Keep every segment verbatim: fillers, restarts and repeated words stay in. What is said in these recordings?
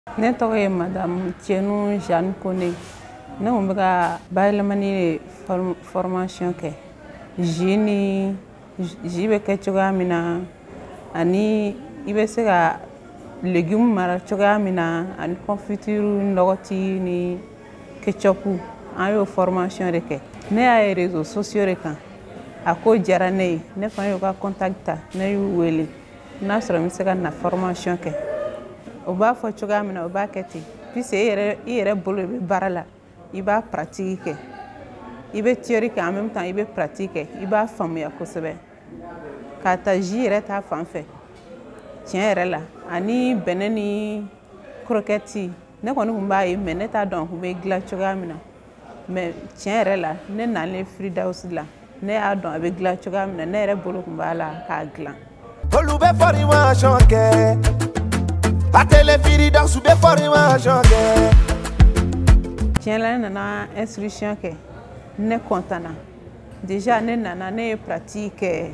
Ne tɔgɔ ye Madame Tienu Jeanne Kone. Ne kun bɛ ka bayɛlɛmani formation kɛ. Jus ni jus bɛ kɛ cogoya min na ani I bɛ se ka légumes mara cogoya min na ani confiture lɔgɔti ni ketchup an y'o formation de kɛ. Ne y'a ye réseaux sociaux de kan. A ko diyara ne ye. Ne fana y'u ka contact ta ne y'u wele n'a sɔrɔ n bɛ se ka na formation kɛ. O b'a fɔ cogoya min na o b'a kɛ ten puisque I yɛrɛ I yɛrɛ bolo bɛ baara la I b'a pratique kɛ I bɛ théorie kɛ en même temps I bɛ pratique kɛ I b'a faamuya kosɛbɛ k'a ta jus yɛrɛ ta fan fɛ tiɲɛ yɛrɛ la ani bɛnɛ ni croquette ne kɔni kun b'a ye mais ne t'a dɔn a kun bɛ dilan cogoya min na mais tiɲɛ yɛrɛ la ne nalen Firdaus la ne y'a dɔn a bɛ dilan cogoya min na ne yɛrɛ bolo kun b'a la k'a dilan. Olu bɛ formation kɛ a télé Firdaus bɛ formation kɛ. Tiɲɛ la ne nana inscription kɛ ne content na déjà ne nana ne ye pratique kɛ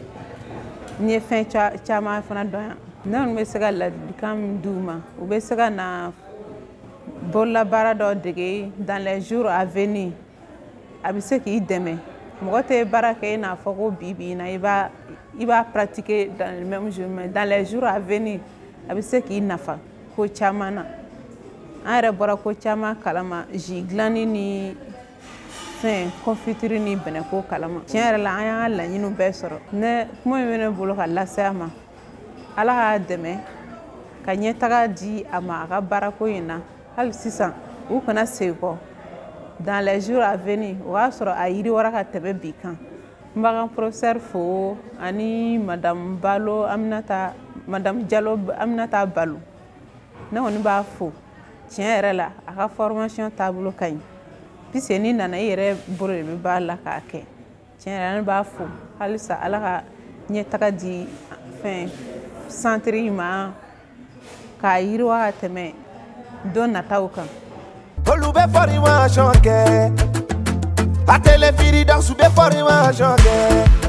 n ye fɛn caman fana dɔn yan ne kɔni bɛ se ka ladilikan min d'u ma u bɛ se ka na bololabaara dɔ dege dans les jours à venir a bɛ se k'i dɛmɛ mɔgɔ tɛ baara kɛ I n'a fɔ ko bi bi in na I b'a I b'a pratiquer dans le même jour mais dans les jours à venir a bɛ se k'i nafa ko caman na an yɛrɛ bɔra ko caman kalama jus dilanni ni fɛn confiture ni bɛnɛko kalama tiɲɛ yɛrɛ la an y'an ka laɲiniw bɛɛ sɔrɔ ne kuma in bɛ ne bolo ka lase a ma Ala k'a dɛmɛ ka ɲɛtaga di a ma a ka baarako in na hali sisan u kana segin kɔ dans les jours à venir o y'a sɔrɔ a yiriwara ka tɛmɛ bi kan n b'a ka professeur fo ani Madame Balo Aminata Madame Diallo Aminata Balo ne kɔni b'a fo tiɲɛ yɛrɛ la a ka formation taabolo ka ɲi puisque n'i nana I yɛrɛ bolo de bɛ baara la k'a kɛ tiɲɛ yɛrɛ la ne b'a fo halisa Ala ka ɲɛtaga di fɛn centre in ma k'a yiriwa ka tɛmɛ don nataw kan. Olu bɛ formation kɛ a télé Firdaus bɛ formation kɛ.